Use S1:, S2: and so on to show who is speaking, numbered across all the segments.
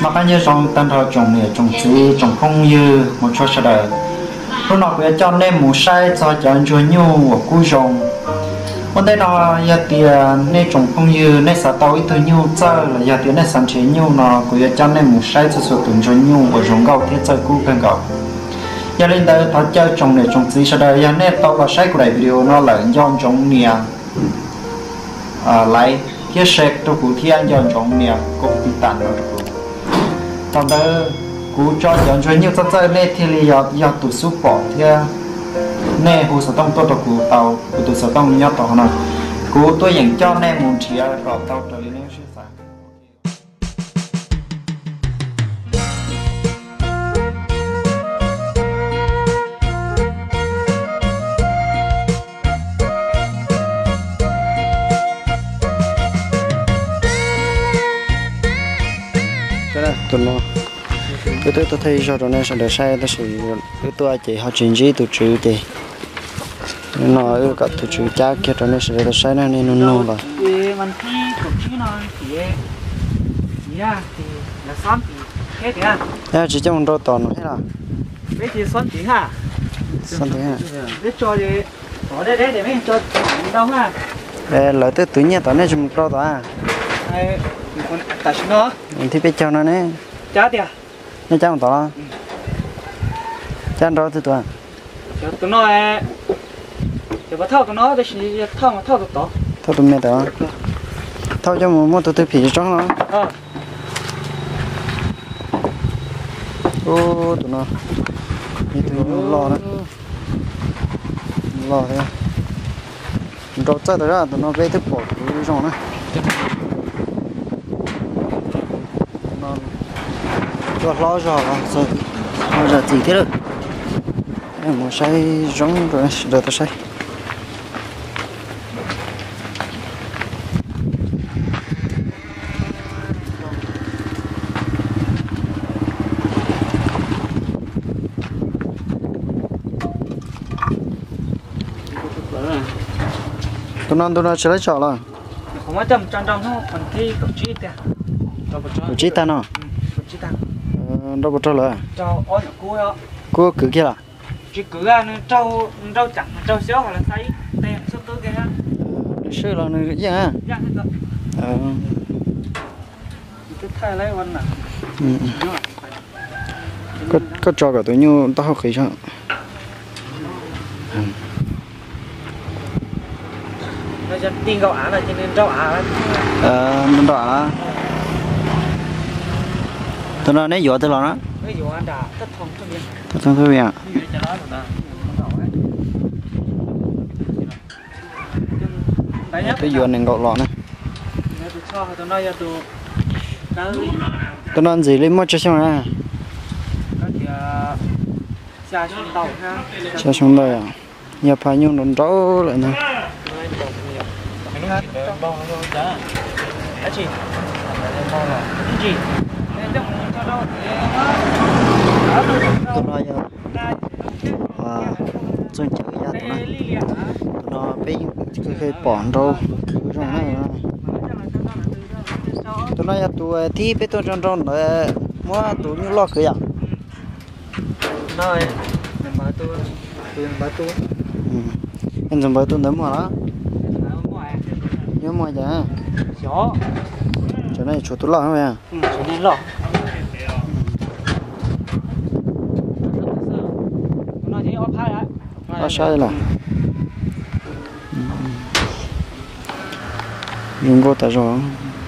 S1: mà bao nhiêu trong tân thọ trồng này trồng gì trồng không như một chỗ sao đời lúc nào cũng cho nên một sai cho chọn cho nhiều của cú trồng vấn đề đó giờ thì nên trồng không như nên sản tàu ít thôi nhiều chơi là giờ thì nên sản chế nhiều nó cũng cho nên một sai cho số tuần cho nhiều của trồng gạo thiết chơi cú cần gạo giờ lên đây thọ chơi trồng này trồng gì sao đời giờ nên tao có sai của đại video nó là do trồng nè lại thiết sét tôi cũng thiên do trồng nè cũng bị tàn rồi trong đó cú cho chọn cho nhiều chơi nên thì là giờ tụi số bỏ thì nè hồ sơ tông tôi được cú tàu cú tụi sơ tông nhớ tàu nào cú tôi dành cho nè muốn chia rồi tàu trở lên sẽ sao tụi nó tôi thấy rồi này sẽ được sai tôi sử tôi chỉ họ chuyển gì tôi chữ thì nó cả tôi chữ cha kia rồi này sẽ được sai này nó nô rồi
S2: mình thi tổ chức nó thì ra thì là xóm thì hết thì à
S1: chỉ trong đó toàn hết là
S2: mấy thì xóm thì ha
S1: xóm thì ha
S2: để cho gì ở đây để mấy cho đâu ha
S1: để lợi tới tuổi nhẹ tao này chúng pro tao à
S2: còn tại sao
S1: mình thì biết cho nó nè
S2: chả thì à
S1: nó chả không tao chả đó thì tao
S2: tụi nó để bắt thao tụi nó để chỉ thao mà thao được to
S1: thao tụi mẹ tao thao cho một tụi phì trong nó ô tụi nó như tụi nó lo đó lo thế rồi chạy tới ra tụi nó về tiếp bỏ tụi trong đó cho lo rồi rồi giờ gì thế được em muốn say giống rồi giờ tôi say tụi nó sẽ lấy chợ là
S2: không có trong không còn thi cổng chi tiền
S1: cổng chi ta nó đâu có trâu rồi
S2: trâu ôi
S1: cua cứ kia là
S2: chỉ cứ ra trâu chẳng trâu xéo hoặc là say tem sốt tới kia ha
S1: sữa là nó gì hả
S2: cái thay lấy con nè
S1: có cho cả tụi nhiêu tao học khí sao
S2: nó cho tin gạo á là cho nên rau á
S1: mình đỏ tụi nó nấy dọa tụi nó
S2: cái dọa anh đã tất thòng
S1: thôi vậy tôi dọa nên gạo lọ này tụi nó ăn gì lấy mất cho xong ra xa xuống đây à nhà phải nhung đồn rõ lại nè tụi nó chân chữ ra tụi nó biết cái bọn đâu trong này tụi nó tụi thi biết tôi trong nữa mua tụi như lo cửa à
S2: rồi tôi
S1: em dùng bữa tôi đấm vào đó nhớ mua chả chỗ này chỗ tôi lo không à
S2: chỗ này lo nó chỉ ốp hai đấy
S1: sai là dùng cô ta rồi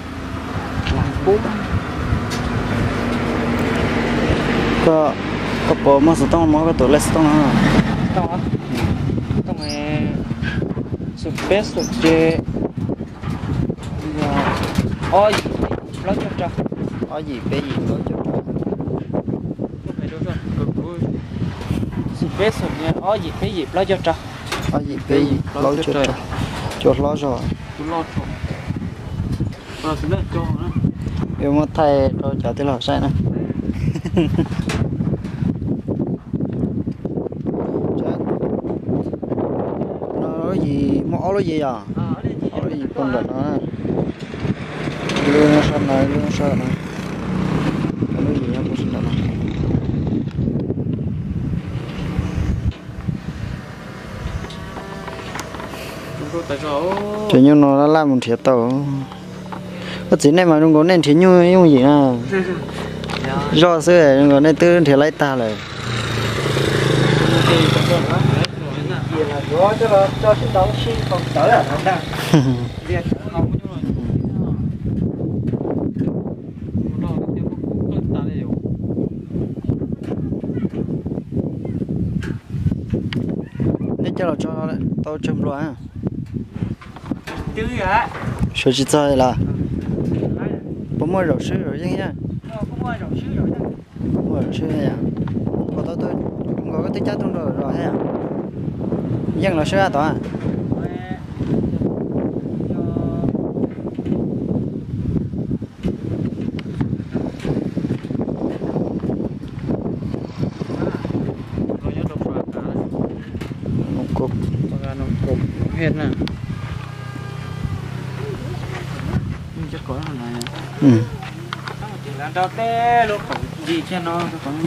S1: có bộ mà số tông mà cái tổ less tông hả
S2: tông này space được chơi ôi nó cho
S1: gì bé gì nó cho
S2: phải đúng rồi space nha gì cái gì nó cho
S1: gì bé gì lo cho lo rồi
S2: lo cho xin lỗi cho nữa
S1: yêu một thầy cho trả tiền học sai nè nó gì mỏ nó gì à nó gì con đợt nó lương nó sơn này cái gì cũng sinh ra chỉ như nó làm một thiệt tàu có chỉ này mà nó có nên chỉ như gì à do xưa nó nên tư thì lấy ta lại cho cái đó xin không tới à không ta nên cho tao chấm rồi à
S2: chứ hả
S1: số chỉ chơi là bố mua rau sứ rồi chứ nhá
S2: không mua rau sứ rồi đó
S1: mua rau sứ này à có tôi cũng có cái tích chất trong rồi hay à dân là sứ à tao à
S2: hết nè chắc có này là đâu té lúc gì cho nó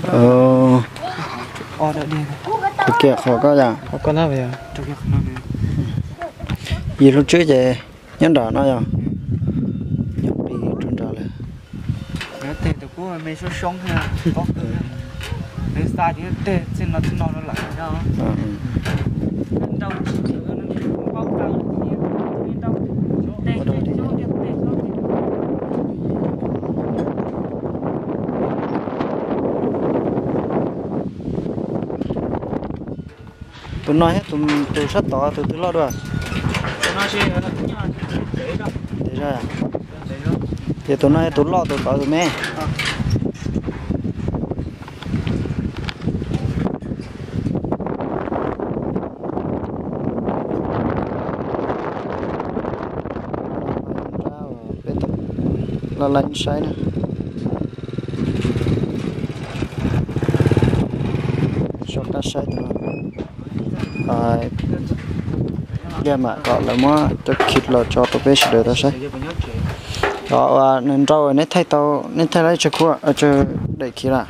S2: đợi đi
S1: thực kia khó có gì
S2: có con nào vậy thực kia nó này
S1: gì lúc trước vậy nhân đỏ nó rồi nhập đi trốn ra là
S2: cái tên tụi cô mấy số sống ha có để xa chứ tên xin nó lại đó đâu chỉ nó bao cao thì đâu tên
S1: tôi nói hết tôi sắp tỏ tôi lo được
S2: tôi nói chứ
S1: để ra thì tôi nói tôi lo tôi tỏ rồi mẹ là lạnh say nè cho ta say rồi giờ mà gọi là mua cho thịt là cho tôi biết được ta say đó nên rau nên thay tao nên thay lấy cho cua cho để kia là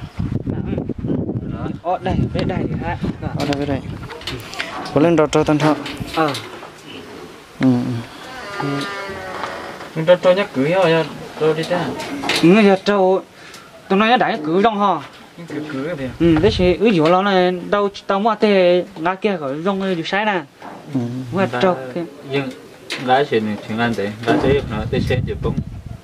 S2: đây bên đây thì ha
S1: ở đây bên đây có lên rau cho tân thọ
S2: mình cho nhắc cưới rồi tôi đi ra giờ trâu tôi nói đã cưới trong hò cưới vậy đấy chứ ứ dụ nó này đâu tao mua thế ngã kia khỏi trong được sai nè mua trâu
S3: nhưng lái xe này chuyện anh đấy lái xe nó tới xe chụp bông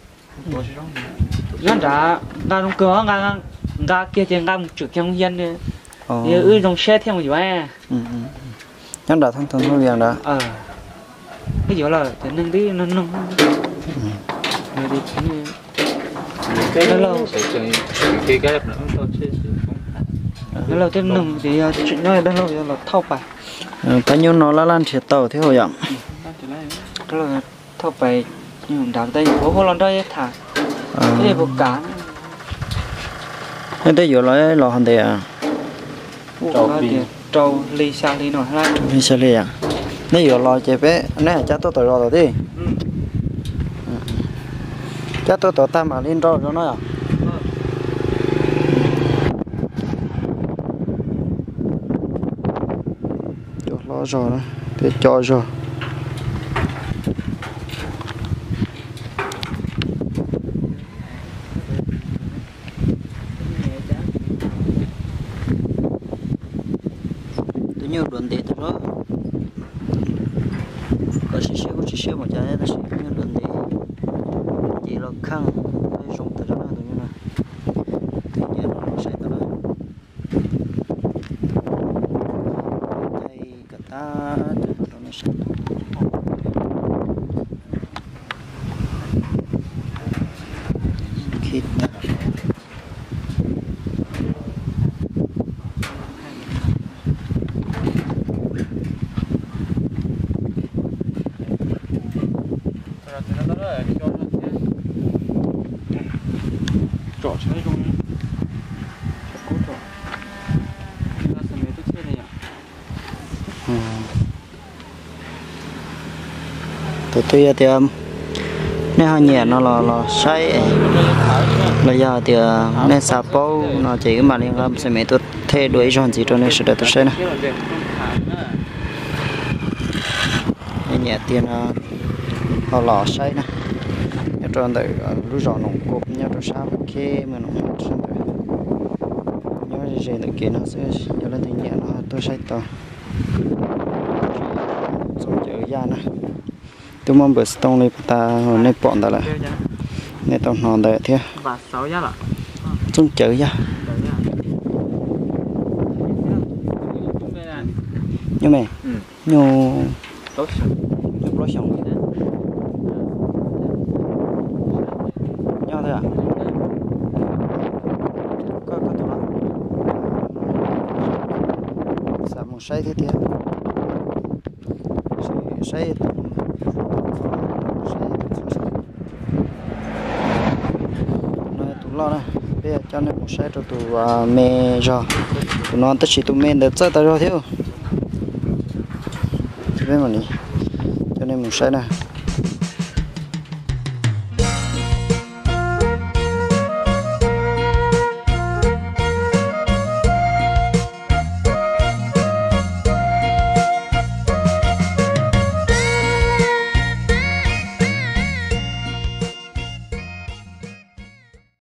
S2: dân trả ngã trong cửa ngã kia thì ngã một chục trong dân đi ứ trong xe theo một chỗ à
S1: nhân đã thằng thôi việc đã
S2: cái chỗ là thì nâng tí nâng rồi đi
S3: cái lâu cái đẹp nữa tôi sẽ
S2: nó lâu thêm nâng thì chuyện nói đang lâu là thâu bài
S1: cái nhiêu nó là lan thiệt tàu thế hồi ạ
S2: đó là thâu bài nhưng đào tay bố hồ lần đó thả cái này bộ cá
S1: thế đây giờ nói lò hòn đề à
S2: trâu ly xa ly nổi ra
S1: ly xa ly à nếu giờ lò chế bé nè cha tôi rồi đi cha tôi tam mà lên rồi nó à lo rồi đó để cho rồi tôi nhiều đoạn để tôi đó có chỉ xíu một trái nó sẽ nhiều đoạn để chỉ là khăn để dùng từ đó là tôi như này thì như nó sẽ tới đây cả ta nó sẽ khi
S2: trọ chơi trong cố trọ ra xem mấy tôi chơi này
S1: tụi tôi thì nên họ nhẹ nó là say bây giờ thì nên sạp bao nó chỉ mà liên quan sẽ mấy tôi thay đổi rồi gì cho nên sẽ được tôi sẽ này nhẹ tiền họ lò say nè cho nên lúc rồi nó cột nhau cho sao khi mà nó xong rồi nhớ gì được kia nó sẽ cho nên thì nhẹ nó tôi say to xong chở ra nè tôi mong bữa stone này ta hồi nay bọn ta lại nên tao ngon đấy thế
S2: và 6 giá là
S1: xuống chở ra nhưng mà nhiều
S2: tốt
S1: nhiều lối sống nhau thôi à có tụi nó sao một say thế thiệt say lo này bây giờ cho nên một xe cho tụi mẹ rồi tụi nó tất chỉ tụi mẹ được chơi tao rồi thiếu bên mà đi cho nên một xe này